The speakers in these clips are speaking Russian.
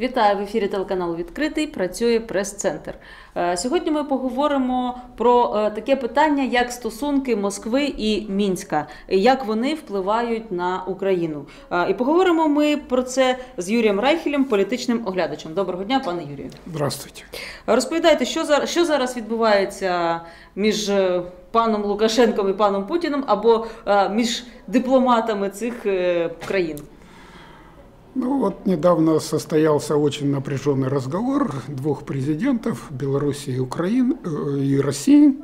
Вітаю, в ефірі телеканалу «Відкритий», працює прес-центр. Сьогодні ми поговоримо про таке питання, як стосунки Москви і Мінська, як вони впливають на Україну. І поговоримо ми про це з Юрієм Райхелем, політичним оглядачем. Доброго дня, пане Юрію. Здравствуйте. Розповідайте, що зараз відбувається між паном Лукашенком і паном Путіним, або між дипломатами цих країн? Ну вот недавно состоялся очень напряженный разговор двух президентов Беларуси и Украины и России,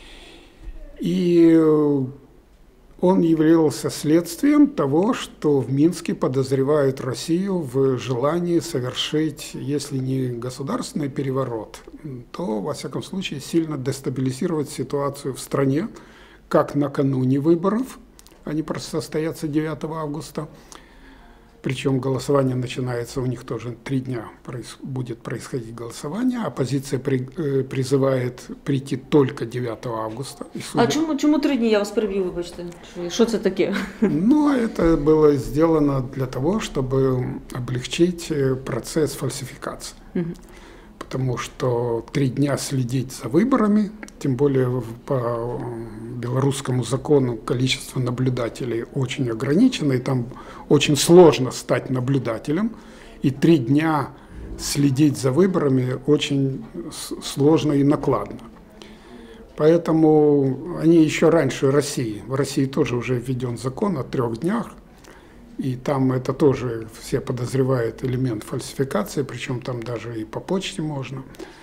и он являлся следствием того, что в Минске подозревают Россию в желании совершить, если не государственный переворот, то, во всяком случае, сильно дестабилизировать ситуацию в стране, как накануне выборов, они просто состоятся 9 августа, причем голосование начинается у них тоже 3 дня, будет происходить голосование. Оппозиция призывает прийти только 9 августа. А чому 3 дні? Я вас переб'ю, вибачте. Що це таке? Ну, это было сделано для того, чтобы облегчить процесс фальсификации. Потому что 3 дня следить за выборами, тем более по белорусскому закону количество наблюдателей очень ограничено, и там очень сложно стать наблюдателем, и 3 дня следить за выборами очень сложно и накладно. Поэтому они еще раньше России, в России тоже уже введен закон о 3 днях, и там это тоже все подозревают элемент фальсификации, причем там даже и по почте можно.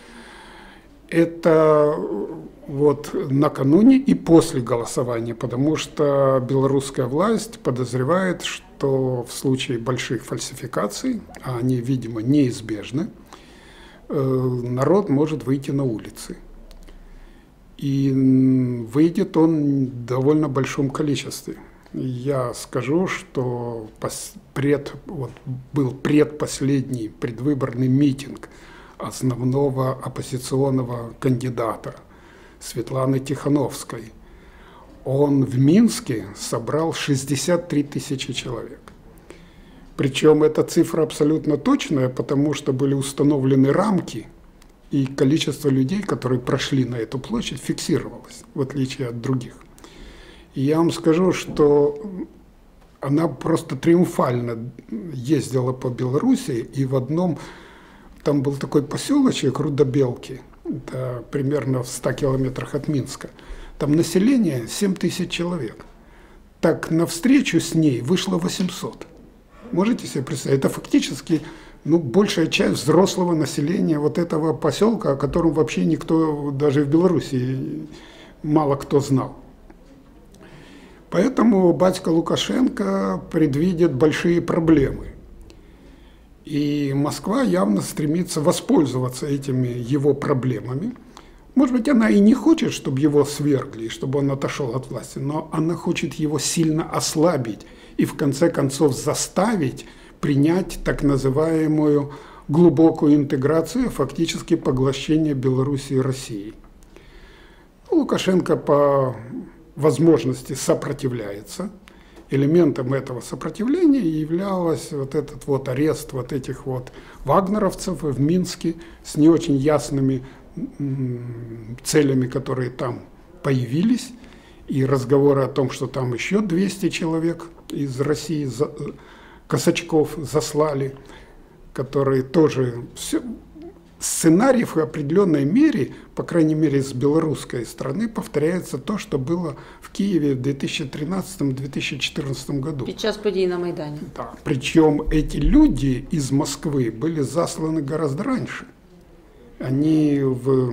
Это вот накануне и после голосования, потому что белорусская власть подозревает, что в случае больших фальсификаций, а они, видимо, неизбежны, народ может выйти на улицы. И выйдет он в довольно большом количестве. Я скажу, что был предпоследний предвыборный митинг основного оппозиционного кандидата Светланы Тихановской. Он в Минске собрал 63 тысячи человек. Причем эта цифра абсолютно точная, потому что были установлены рамки, и количество людей, которые прошли на эту площадь, фиксировалось, в отличие от других. И я вам скажу, что она просто триумфально ездила по Беларуси, и в одном, там был такой поселочек Рудобелки, это примерно в 100 километрах от Минска, там население 7 тысяч человек. Так навстречу с ней вышло 800. Можете себе представить? Это фактически большая часть взрослого населения вот этого поселка, о котором вообще никто, даже в Беларуси, мало кто знал. Поэтому батька Лукашенко предвидит большие проблемы. И Москва явно стремится воспользоваться этими его проблемами. Может быть, она и не хочет, чтобы его свергли, чтобы он отошел от власти, но она хочет его сильно ослабить и в конце концов заставить принять так называемую глубокую интеграцию, фактически поглощение Беларуси и России. Лукашенко по возможности сопротивляется. Элементом этого сопротивления являлось вот этот вот арест вот этих вот вагнеровцев в Минске с не очень ясными целями, которые там появились, и разговоры о том, что там еще 200 человек из России, косачков, заслали, которые тоже сценарий в определенной мере, по крайней мере с белорусской стороны, повторяется то, что было в Киеве в 2013-2014 году. Під час подій на Майдані. Да. Причем эти люди из Москвы были засланы гораздо раньше. Они в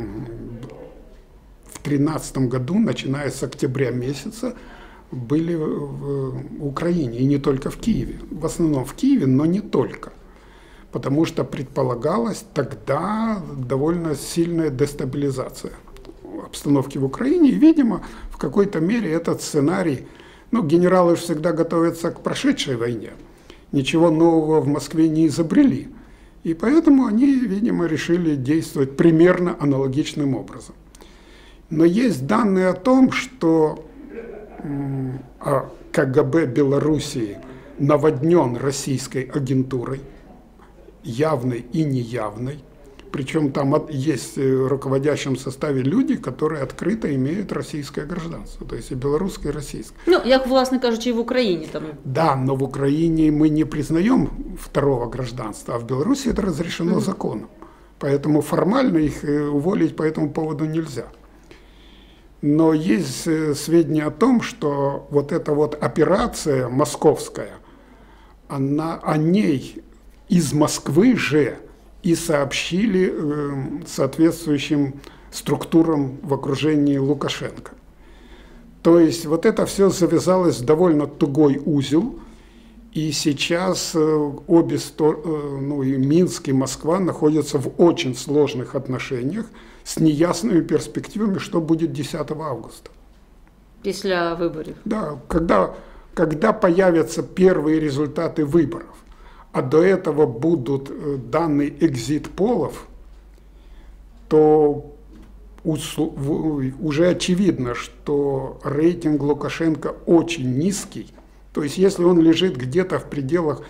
2013 году, начиная с октября месяца, были в Украине, и не только в Киеве. В основном в Киеве, но не только. Потому что предполагалась тогда довольно сильная дестабилизация обстановки в Украине. И, видимо, в какой-то мере этот сценарий, генералы всегда готовятся к прошедшей войне. Ничего нового в Москве не изобрели. И поэтому они, видимо, решили действовать примерно аналогичным образом. Но есть данные о том, что КГБ Белоруссии наводнен российской агентурой. явной и неявной. Причем там есть в руководящем составе люди, которые открыто имеют российское гражданство, то есть и белорусское, и российское. Ну, як, власне кажучи, і в Україні там. Да, но в Украине мы не признаем второго гражданства, а в Беларуси это разрешено законом. Поэтому формально их уволить по этому поводу нельзя. Но есть сведения о том, что вот эта вот операция московская, о ней из Москвы же и сообщили соответствующим структурам в окружении Лукашенко. То есть вот это все завязалось в довольно тугой узел, и сейчас обе стороны, ну и Минск, и Москва находятся в очень сложных отношениях с неясными перспективами, что будет 10 августа. Після виборів. Да, когда появятся первые результаты выборов, а до этого будут данные экзит-полов, то уже очевидно, что рейтинг Лукашенко очень низкий. То есть если он лежит где-то в пределах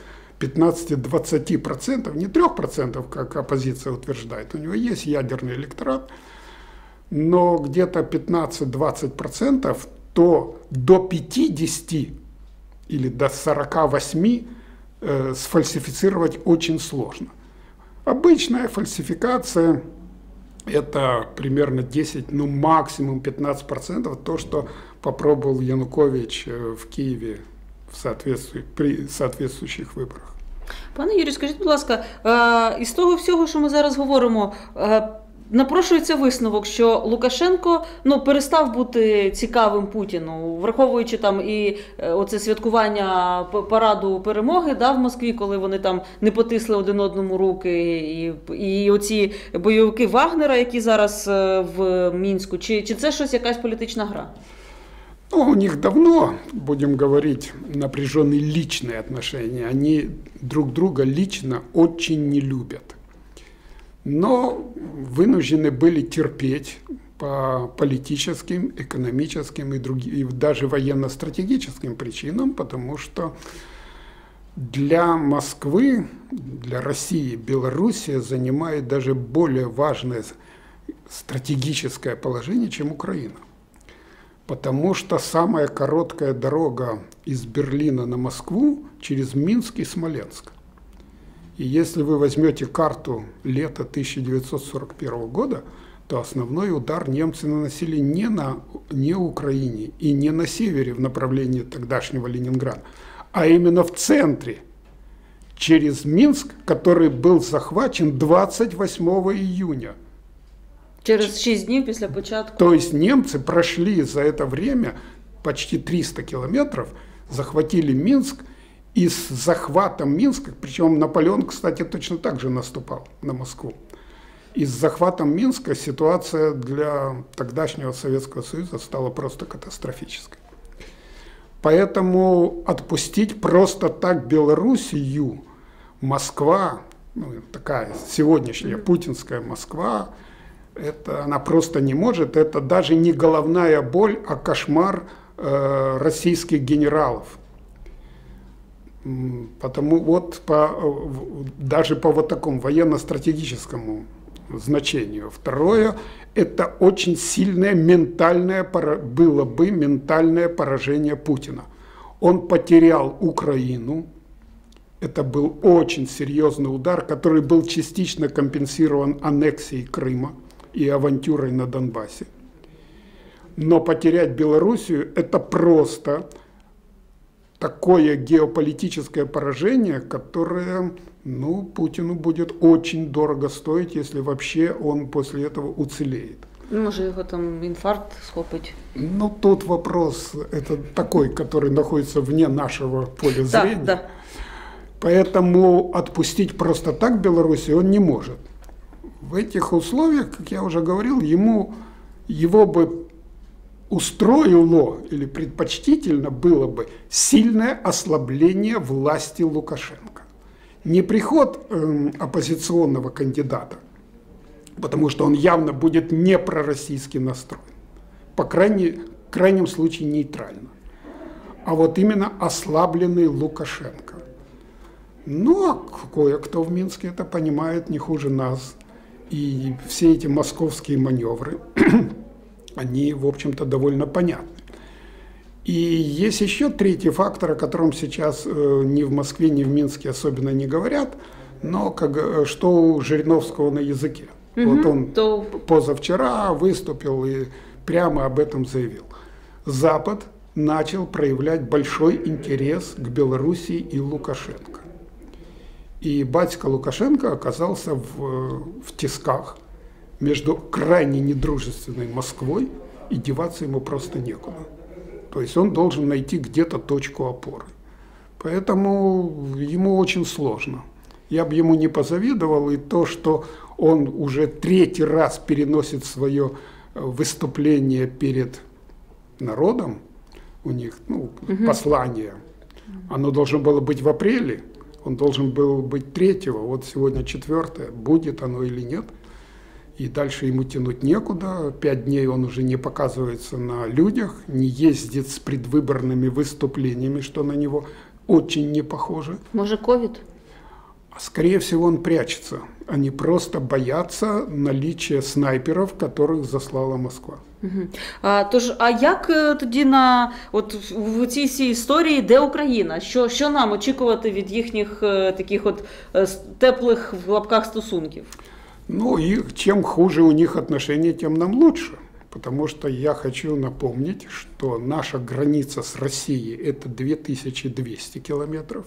15-20%, не 3%, как оппозиция утверждает, у него есть ядерный электорат, но где-то 15-20%, то до 50 или до 48 сфальсифицировать очень сложно. Обычная фальсификация – это примерно 10, ну максимум 15%, то, что попробовал Янукович в Киеве при соответствующих виборах. Пане Юрію, скажіть, будь ласка, із того всього, що ми зараз говоримо, напрошується висновок, що Лукашенко перестав бути цікавим Путіну, враховуючи там і оце святкування параду перемоги в Москві, коли вони там не потисли один одному руки, і оці бойовики Вагнера, які зараз в Мінську, чи це щось якась політична гра? Ну, у них давно, будем говорить, напряженные личные отношения. Они друг друга лично очень не любят. Но вынуждены были терпеть по политическим, экономическим и даже военно-стратегическим причинам, потому что для Москвы, для России, Белоруссия занимает даже более важное стратегическое положение, чем Украина. Потому что самая короткая дорога из Берлина на Москву через Минск и Смоленск. И если вы возьмете карту лета 1941 года, то основной удар немцы наносили не на Украине и не на севере в направлении тогдашнего Ленинграда, а именно в центре, через Минск, который был захвачен 28 июня. Через 6 днів після початку. То есть немцы прошли за это время почти 300 километров, захватили Минск, и с захватом Минска, причем Наполеон, кстати, точно так же наступал на Москву, и с захватом Минска ситуация для тогдашнего Советского Союза стала просто катастрофической. Поэтому отпустить просто так Белоруссию, Москва, такая сегодняшняя путинская Москва, это она просто не может, это даже не головная боль, а кошмар российских генералов. Потому вот даже по вот такому военно-стратегическому значению. Второе, это очень сильное было бы ментальное поражение Путина. Он потерял Украину, это был очень серьезный удар, который был частично компенсирован аннексией Крыма и авантюрой на Донбассе. Но потерять Белоруссию – это просто такое геополитическое поражение, которое Путину будет очень дорого стоить, если вообще он после этого уцелеет. Може його там інфаркт схопить? Тут вопрос, это такой, который находится вне нашего поля зрения. Да. Поэтому отпустить просто так Белоруссию он не может. В этих условиях, как я уже говорил, его бы устроило или предпочтительно было бы сильное ослабление власти Лукашенко. Не приход оппозиционного кандидата, потому что он явно будет не пророссийски настроен, по крайнем случае нейтрально, а вот именно ослабленный Лукашенко. Но кое-кто в Минске это понимает не хуже нас. И все эти московские маневры, они, в общем-то, довольно понятны. И есть еще третий фактор, о котором сейчас ни в Москве, ни в Минске особенно не говорят, но что у Жириновского на языке. Вот он позавчера выступил и прямо об этом заявил. Запад начал проявлять большой интерес к Белоруссии и Лукашенко. И батька Лукашенко оказался в тисках между крайне недружественной Москвой, и деваться ему просто некуда. То есть он должен найти где-то точку опоры. Поэтому ему очень сложно. Я бы ему не позавидовал, и то, что он уже третий раз переносит свое выступление перед народом, у них послание, оно должно было быть в апреле, он должен был быть 3-го, вот сегодня 4-е, будет оно или нет. И дальше ему тянуть некуда, 5 дней он уже не показывается на людях, не ездит с предвыборными выступлениями, что на него очень не похоже. Может, ковид? Скорее всего, он прячется. Они просто боятся наличия снайперів, которых заслала Москва. Тож, а як тоді в цій всій історії, де Україна? Що нам очікувати від їхніх таких теплих в лапках стосунків? Ну, и чем хуже у них отношения, тем нам лучше. Потому что я хочу напомнить, что наша граница с Россией – это 2200 километров.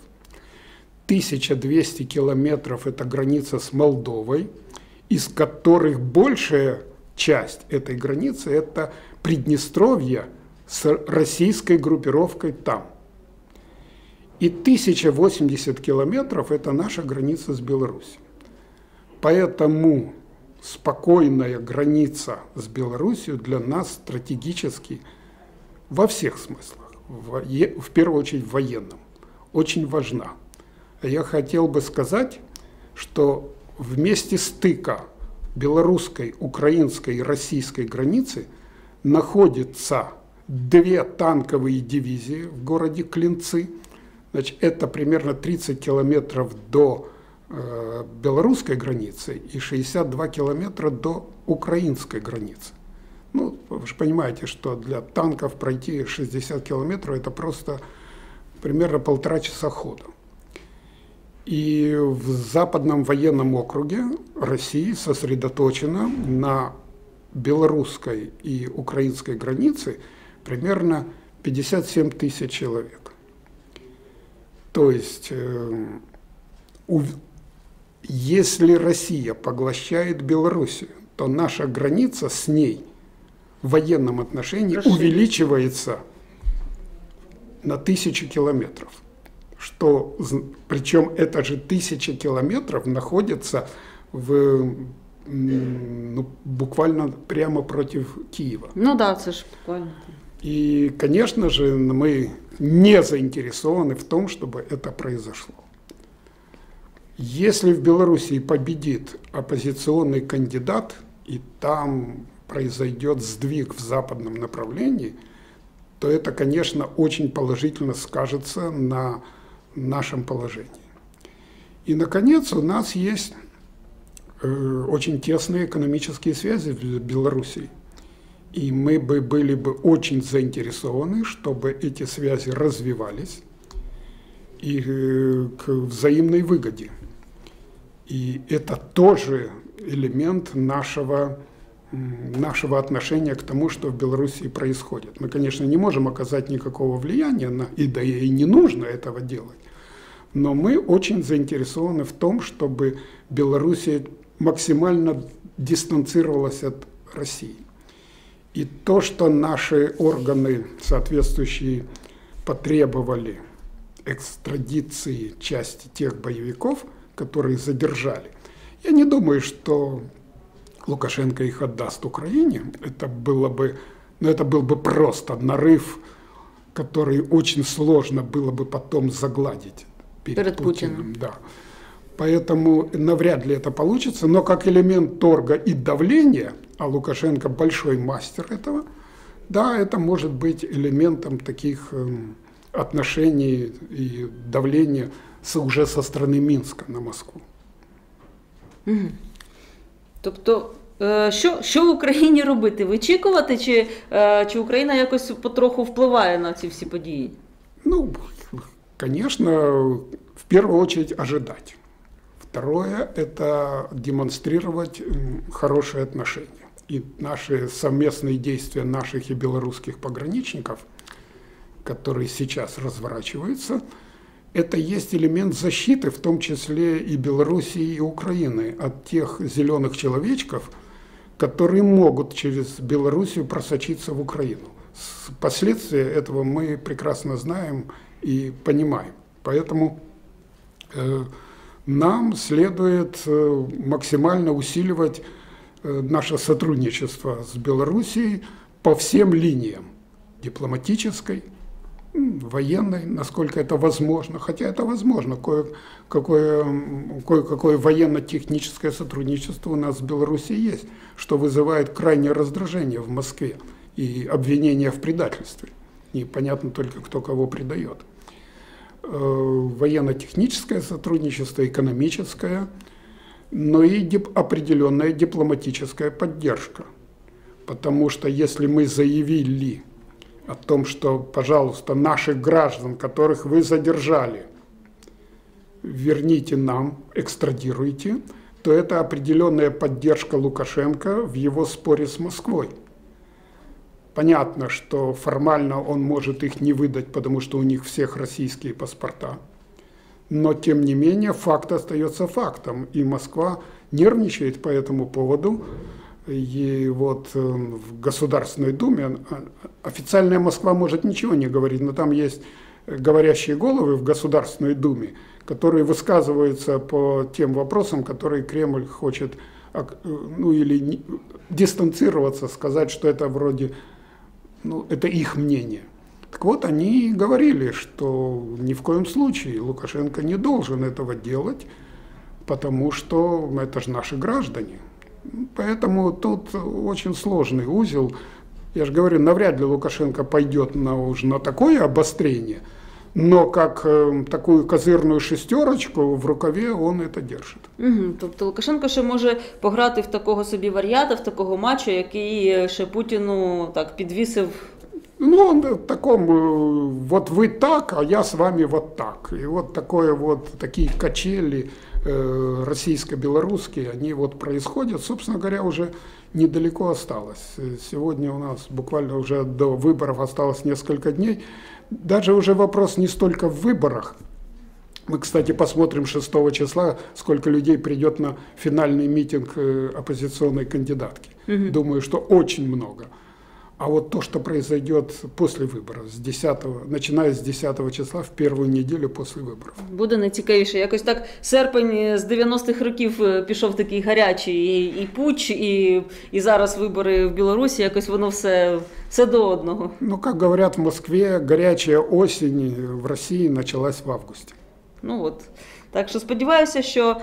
1200 километров – это граница с Молдовой, из которых большая часть этой границы – это Приднестровье с российской группировкой там. И 1080 километров – это наша граница с Беларусью. Поэтому спокойная граница с Беларусью для нас стратегически во всех смыслах, в первую очередь в военном, очень важна. Я хотел бы сказать, что в месте стыка белорусской, украинской и российской границы находятся 2 танковые дивизии в городе Клинцы. Значит, это примерно 30 километров до белорусской границы и 62 километра до украинской границы. Ну, вы же понимаете, что для танков пройти 60 километров – это просто примерно 1,5 часа хода. И в Западном военном округе России сосредоточено на белорусской и украинской границе примерно 57 тысяч человек. То есть, если Россия поглощает Белоруссию, то наша граница с ней в военном отношении увеличивается на 1000 километров. Причем это же 1000 километров находится буквально прямо против Киева. Ну да, это же буквально. И, конечно же, мы не заинтересованы в том, чтобы это произошло. Если в Белоруссии победит оппозиционный кандидат, и там произойдет сдвиг в западном направлении, то это, конечно, очень положительно скажется на нашем положении. И, наконец, у нас есть очень тесные экономические связи в Белоруссии. И мы были бы очень заинтересованы, чтобы эти связи развивались и к взаимной выгоде. И это тоже элемент нашего отношения к тому, что в Белоруссии происходит. Мы, конечно, не можем оказать никакого влияния, да и не нужно этого делать, но мы очень заинтересованы в том, чтобы Белоруссия максимально дистанцировалась от России. И то, что наши органы соответствующие потребовали экстрадиции части тех боевиков, которые задержали, я не думаю, что Лукашенко их отдаст Украине. Это был бы просто нарыв, который очень сложно было бы потом загладить перед Путиным. Да. Поэтому навряд ли это получится, но как элемент торга и давления, а Лукашенко большой мастер этого, да, это может быть элементом таких отношений и давления уже со стороны Минска на Москву. Тобто, що в Україні робити? Вичікувати, чи Україна якось потроху впливає на ці всі події? Ну, конечно, в первую очередь ожидать. Второе – это демонстрировать хорошие отношения. И наши совместные действия наших и белорусских пограничников, которые сейчас разворачиваются, это есть элемент защиты, в том числе и Белоруссии, и Украины, от тех зеленых человечков, которые могут через Белоруссию просочиться в Украину. Последствия этого мы прекрасно знаем и понимаем. Поэтому нам следует максимально усиливать наше сотрудничество с Белоруссией по всем линиям. Дипломатической, военной, насколько это возможно. Хотя это возможно. Кое-какое военно-техническое сотрудничество у нас с Белоруссией есть, что вызывает крайнее раздражение в Москве и обвинения в предательстве. Непонятно только, кто кого предает. Военно-техническое сотрудничество, экономическое, но и определенная дипломатическая поддержка. Потому что если мы заявили о том, что, пожалуйста, наших граждан, которых вы задержали, верните нам, экстрадируйте, то это определенная поддержка Лукашенко в его споре с Москвой. Понятно, что формально он может их не выдать, потому что у них всех российские паспорта. Но, тем не менее, факт остается фактом. И Москва нервничает по этому поводу. И вот в Государственной Думе официальная Москва может ничего не говорить, но там есть говорящие головы в Государственной Думе, которые высказываются по тем вопросам, которые Кремль хочет, ну или дистанцироваться, сказать, что это вроде, ну это их мнение. Так вот, они говорили, что ни в коем случае Лукашенко не должен этого делать, потому что это же наши граждане. Поэтому тут очень сложный узел. Я же говорю, навряд ли Лукашенко пойдет уже на такое обострение, но как такую козырную шестерочку в рукаве он это держит. Тобто Лукашенко ще може пограти в такого собі варіата, в такого мачо, який ще Путіну так підвісив. Ну, он в таком, вот вы так, а я с вами вот так. И вот такие качели российско-белорусские, они вот происходят. Собственно говоря, уже недалеко осталось. Сегодня у нас буквально уже до выборов осталось несколько дней. Даже уже вопрос не столько в выборах. Мы, кстати, посмотрим 6 числа, сколько людей придет на финальный митинг оппозиционной кандидатки. Думаю, что очень много. А вот то, что произойдет после выборов, начиная с 10 числа, в первую неделю после выборов. Буде найцікавіше. Якось так серпень з 90-х років пішов такий гарячий і путч, і зараз вибори в Білорусі, якось воно все до одного. Ну, как говорят в Москве, горячая осень в России началась в августе. Ну от. Так що сподіваюся, що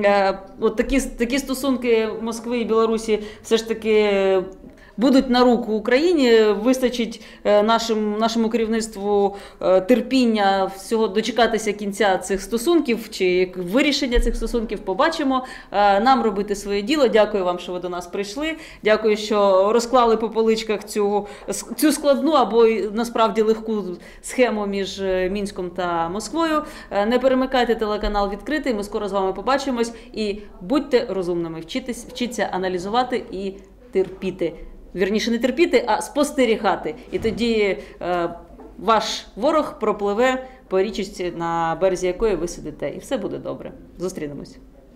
от такі стосунки Москви і Білорусі все ж таки будуть на руку Україні, вистачить нашому керівництву терпіння всього дочекатися кінця цих стосунків чи вирішення цих стосунків, побачимо. Нам робити своє діло. Дякую вам, що ви до нас прийшли. Дякую, що розклали по поличках цю складну або насправді легку схему між Мінськом та Москвою. Не перемикайте телеканал «Відкритий», ми скоро з вами побачимось. І будьте розумними, вчіться аналізувати і терпіти. Вірніше, не терпіти, а спостерігати. І тоді ваш ворог пропливе по річці, на березі якої ви сидите. І все буде добре. Зустрінемось.